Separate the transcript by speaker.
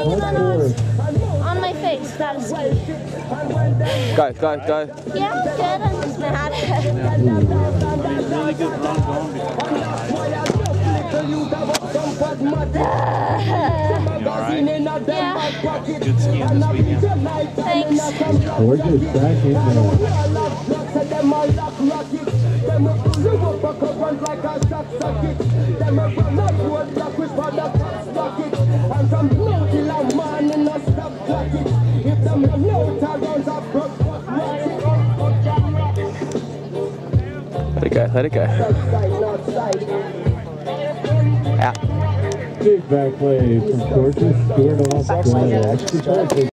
Speaker 1: even on my face. That is good.
Speaker 2: Go.
Speaker 1: Yeah, good. I'm just mad.
Speaker 3: Really good run going before you alright?
Speaker 1: Yeah.
Speaker 3: Good skiing this weekend.
Speaker 1: Thanks.
Speaker 4: Gorgeous track in there.
Speaker 2: Let it go. Out.
Speaker 4: Big back play from Gorgeous Stewart off.